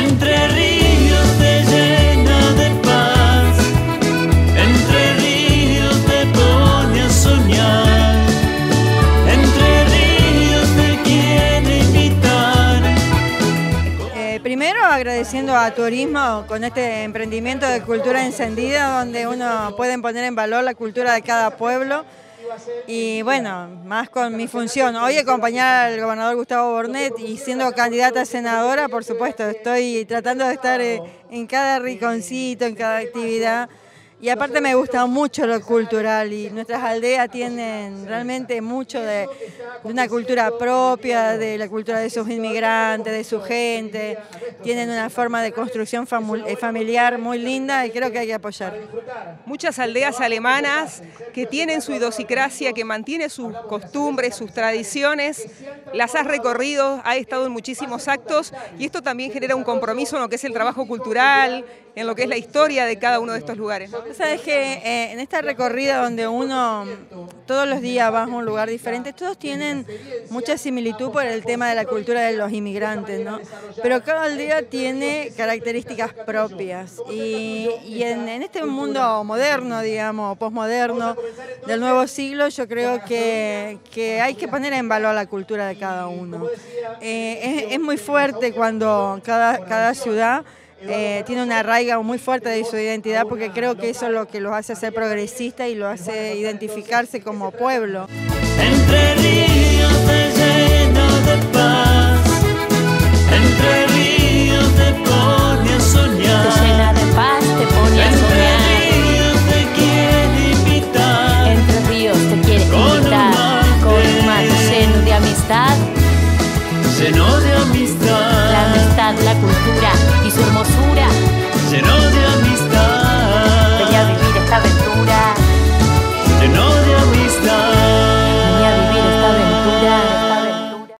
Entre ríos te llena de paz, Entre ríos te pone a soñar, Entre ríos te quiere invitar. Primero agradeciendo a Turismo con este emprendimiento de Cultura Encendida, donde uno puede poner en valor la cultura de cada pueblo. Y bueno, más con mi función, hoy acompañar al gobernador Gustavo Bornet y siendo candidata a senadora, por supuesto, estoy tratando de estar en cada rinconcito, en cada actividad. Y aparte me gusta mucho lo cultural y nuestras aldeas tienen realmente mucho de una cultura propia, de la cultura de sus inmigrantes, de su gente. Tienen una forma de construcción familiar muy linda y creo que hay que apoyar. Muchas aldeas alemanas que tienen su idiosincrasia, que mantienen sus costumbres, sus tradiciones, las has recorrido, has estado en muchísimos actos y esto también genera un compromiso en lo que es el trabajo cultural, en lo que es la historia de cada uno de estos lugares, ¿no? Sabes que en esta recorrida donde uno todos los días va a un lugar diferente, todos tienen mucha similitud por el tema de la cultura de los inmigrantes, ¿no? Pero cada aldea tiene características propias y en este mundo moderno, digamos, posmoderno, del nuevo siglo, yo creo que hay que poner en valor la cultura de cada uno. Es muy fuerte cuando cada ciudad tiene una arraigo muy fuerte de su identidad, porque creo que eso es lo que los hace ser progresistas y los hace identificarse como pueblo. Entre ríos te llena de paz, Entre ríos te pone a soñar, Te llena de paz, te pone a soñar. Entre ríos te quiere invitar, Entre ríos te quiere invitar, con un mar lleno de amistad. lleno de amistad. La amistad, la cultura